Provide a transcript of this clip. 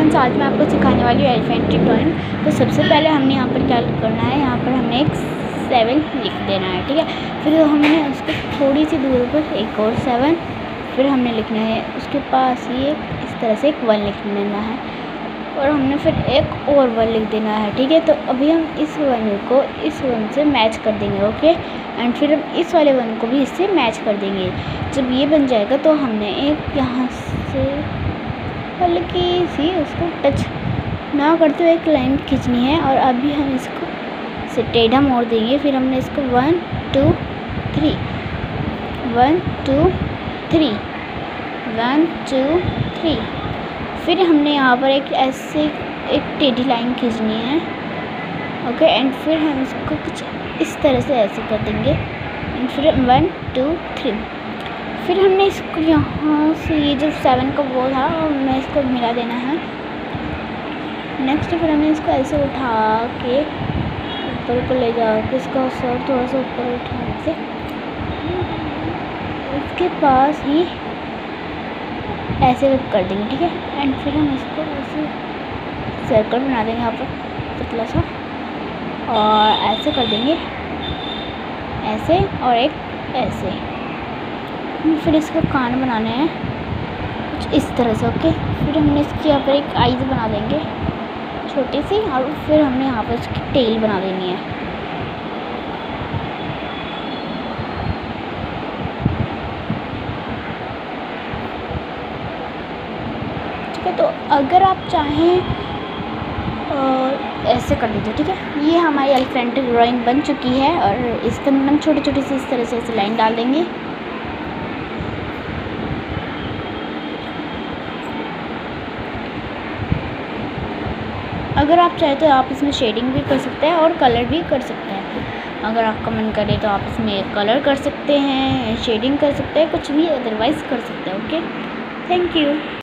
Friends, आज मैं आपको सिखाने वाली हूँ एलिफेंट ड्राइंग। तो सबसे पहले हमने यहाँ पर क्या करना है, यहाँ पर हमें एक 7 लिख देना है, ठीक है। फिर हमने उसको थोड़ी सी दूर पर एक और 7, फिर हमने लिखना है उसके पास ही इस तरह से एक 1 लिख देना है, और हमने फिर एक और 1 लिख देना है, ठीक है। तो अभी हम इस 1 को इस 1 से मैच कर देंगे, ओके। एंड फिर हम इस वाले 1 को भी इससे मैच कर देंगे। जब ये बन जाएगा तो हमने एक यहाँ से हल्की सी उसको टच ना करते हुए एक लाइन खींचनी है, और अभी हम इसको से टेढ़ा मोड़ देंगे। फिर हमने इसको 1 2 3 1 2 3 1 2 3, फिर हमने यहाँ पर एक ऐसे एक टेढ़ी लाइन खींचनी है, ओके। एंड फिर हम इसको कुछ इस तरह से ऐसे कर देंगे, एंड फिर 1 2 3, फिर हमने इसको यहाँ से ये जो 7 का वो था हमें इसको मिला देना है। नेक्स्ट फिर हमने इसको ऐसे उठा के ऊपर को ले जाके इसका सर थोड़ा सा ऊपर उठाने से इसके पास ही ऐसे कर देंगे, ठीक है। एंड फिर हम इसको ऐसे सर्कल बना देंगे यहाँ पर पतला सा, और ऐसे कर देंगे ऐसे, और एक ऐसे। फिर इसका कान बनाने हैं कुछ इस तरह से, ओके। फिर हमने इसके यहाँ पर एक आईज बना देंगे छोटी सी, और फिर हमने यहाँ पर इसकी टेल बना देनी है। ठीक है, तो अगर आप चाहें ऐसे कर लीजिए, ठीक है। ये हमारी एलिफेंट ड्राइंग बन चुकी है, और इसके अंदर हम छोटी छोटी सी इस तरह से ऐसे लाइन डाल देंगे। अगर आप चाहें तो आप इसमें शेडिंग भी कर सकते हैं और कलर भी कर सकते हैं। अगर आपका मन करे तो आप इसमें कलर कर सकते हैं, शेडिंग कर सकते हैं, कुछ भी अदरवाइज़ कर सकते हैं, ओके। Thank you.